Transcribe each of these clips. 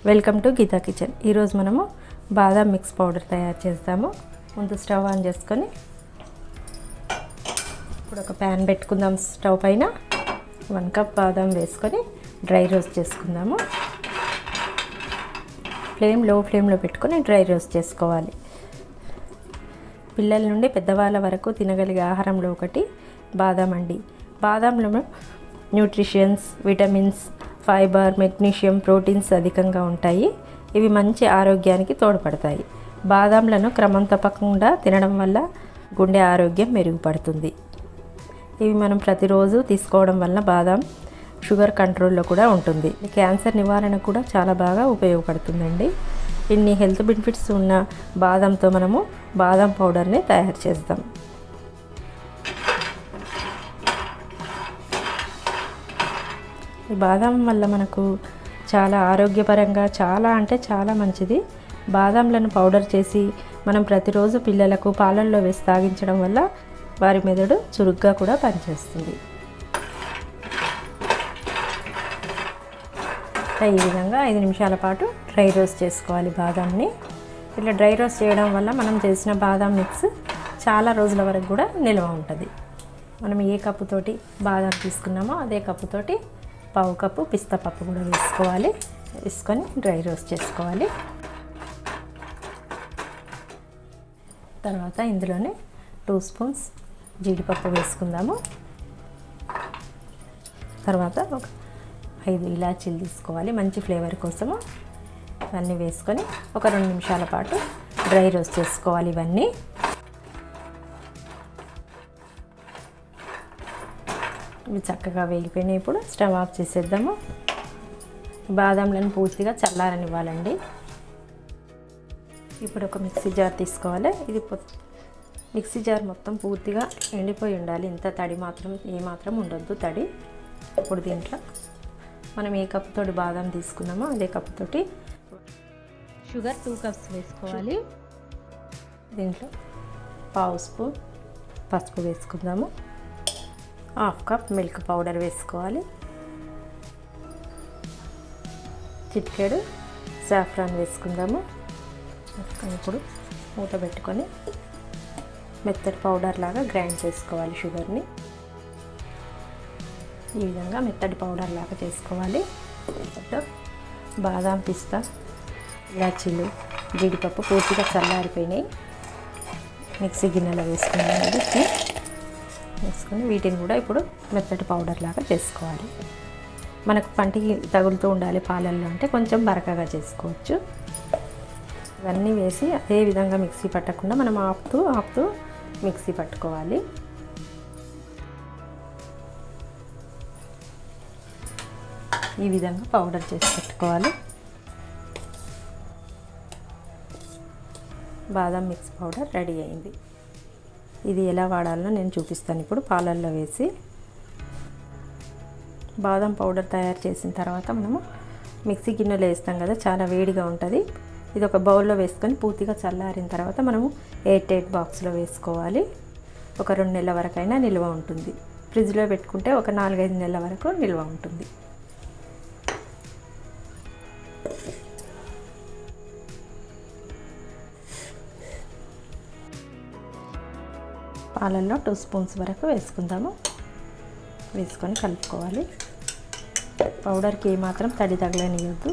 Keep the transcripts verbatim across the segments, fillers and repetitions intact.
Welcome to Gita kitchen. ఈరోజు మనము బాదాం mix powder తయారు చేస్తాము. ముందు స్టవ్ ఆన్ చేసుకొని ఇప్పుడు ఒక ప్యాన్ పెట్టుకుందాం. స్టవ్ పైన వన్ కప్ బాదాం వేసుకొని డ్రై రోస్ట్ చేసుకుందాము. ఫ్లేమ్ లో ఫ్లేమ్లో పెట్టుకొని డ్రై రోస్ట్ చేసుకోవాలి. పిల్లల నుండి పెద్దవాళ్ళ వరకు తినగలిగే ఆహారంలో ఒకటి బాదాం అండి. బాదాంలో nutritions, vitamins, fibre, magnesium, proteins అధికంగా ఉంటాయి. ఇవి మంచి ఆరోగ్యానికి తోడ్పడతాయి. బాదాంలను క్రమం తప్పకుండా తినడం వల్ల గుండె ఆరోగ్యం మెరుగుపడుతుంది. ఇవి మనం ప్రతిరోజు తీసుకోవడం వల్ల బాదాం షుగర్ కంట్రోల్లో కూడా ఉంటుంది. క్యాన్సర్ నివారణ కూడా చాలా బాగా ఉపయోగపడుతుందండి. ఇన్ని హెల్త్ బెనిఫిట్స్ ఉన్న బాదంతో మనము బాదం పౌడర్ని తయారు చేద్దాం. ఈ బాదం వల్ల మనకు చాలా ఆరోగ్యపరంగా చాలా అంటే చాలా మంచిది. బాదంలను పౌడర్ చేసి మనం ప్రతిరోజు పిల్లలకు పాలల్లో వేసి తాగించడం వల్ల వారి మెదడు చురుగ్గా కూడా పనిచేస్తుంది. ఈ విధంగా ఐదు నిమిషాల పాటు డ్రై రోస్ట్ చేసుకోవాలి బాదాంని. ఇట్లా డ్రై రోస్ట్ చేయడం వల్ల మనం చేసిన బాదాం మిక్స్ చాలా రోజుల వరకు కూడా నిల్వ ఉంటుంది. మనం ఏ కప్పుతోటి బాదాం తీసుకున్నామో అదే కప్పుతోటి పావు కప్పు పిస్తా పప్పు కూడా వేసుకోవాలి. వేసుకొని డ్రై రోస్ట్ చేసుకోవాలి. తర్వాత ఇందులోనే టూ స్పూన్స్ జీడిపప్పు వేసుకుందాము. తర్వాత ఒక ఐదు ఇలాచీలు తీసుకోవాలి మంచి ఫ్లేవర్ కోసము. ఇవన్నీ వేసుకొని ఒక రెండు నిమిషాల పాటు డ్రై రోస్ట్ చేసుకోవాలి. ఇవన్నీ ఇవి చక్కగా వేగిపోయినాయి. ఇప్పుడు స్టవ్ ఆఫ్ చేసేద్దాము. బాదంలను పూర్తిగా చల్లారనివ్వాలండి. ఇప్పుడు ఒక మిక్సీ జార్ తీసుకోవాలి. ఇది మిక్సీ జార్ మొత్తం పూర్తిగా ఎండిపోయి ఉండాలి. ఇంత తడి మాత్రం ఏ మాత్రం ఉండొద్దు తడి. ఇప్పుడు దీంట్లో మనం ఏ కప్పుతోటి బాదం తీసుకున్నామో అదే కప్పుతోటి షుగర్ టూ కప్స్ వేసుకోవాలి. దీంట్లో పావు స్పూన్ పసుపు వేసుకుందాము. హాఫ్ కప్ మిల్క్ పౌడర్ వేసుకోవాలి. చిటికెడు సాఫ్రాన్ వేసుకుందాము. ఇప్పుడు మూత పెట్టుకొని మెత్తటి పౌడర్ లాగా గ్రైండ్ చేసుకోవాలి. షుగర్ని ఈ విధంగా మెత్తటి పౌడర్ లాగా చేసుకోవాలి. బాదాం, పిస్తా, ఇలాచీలు, జీడిపప్పు పూర్తిగా చల్లారిపోయినాయి. మిక్సీ గిన్నెలో వేసుకున్నాము. వేసుకొని వీటిని కూడా ఇప్పుడు మెత్తటి పౌడర్ లాగా చేసుకోవాలి. మనకు పంటికి తగులుతూ ఉండాలి పాలల్లో అంటే కొంచెం బరకగా చేసుకోవచ్చు. ఇవన్నీ వేసి అదే విధంగా మిక్సీ పట్టకుండా మనం ఆపుతూ ఆపుతూ మిక్సీ పట్టుకోవాలి. ఈ విధంగా పౌడర్ చేసి పెట్టుకోవాలి. బాదం మిక్స్ పౌడర్ రెడీ అయింది. ఇది ఎలా వాడాలో నేను చూపిస్తాను. ఇప్పుడు పాలల్లో వేసి బాదం పౌడర్ తయారు చేసిన తర్వాత మనము మిక్సీ గిన్నెలో వేస్తాం కదా, చాలా వేడిగా ఉంటుంది. ఇది ఒక బౌల్లో వేసుకొని పూర్తిగా చల్లారిన తర్వాత మనము ఎయిట్ ఎయిట్ బాక్స్లో వేసుకోవాలి. ఒక రెండు నెలల వరకైనా నిల్వ ఉంటుంది. ఫ్రిడ్జ్లో పెట్టుకుంటే ఒక నాలుగైదు నెలల వరకు నిల్వ ఉంటుంది. పాలల్లో టూ స్పూన్స్ వరకు వేసుకుందాము. వేసుకొని కలుపుకోవాలి. పౌడర్కి ఏమాత్రం తడి తగలనియొద్దు.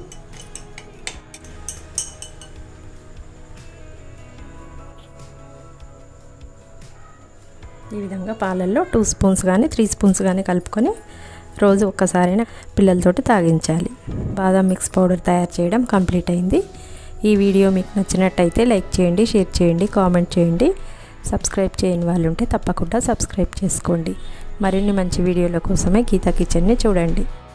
ఈ విధంగా పాలల్లో టూ స్పూన్స్ కానీ త్రీ స్పూన్స్ కానీ కలుపుకొని రోజు ఒక్కసారైనా పిల్లలతోటి తాగించాలి. బాదం మిక్స్ పౌడర్ తయారు చేయడం కంప్లీట్ అయింది. ఈ వీడియో మీకు నచ్చినట్టయితే లైక్ చేయండి, షేర్ చేయండి, కామెంట్ చేయండి. సబ్స్క్రైబ్ చేయని వాళ్ళు ఉంటే తప్పకుండా సబ్స్క్రైబ్ చేసుకోండి. మరిన్ని మంచి వీడియోల కోసమే గీతా కిచెన్ని చూడండి.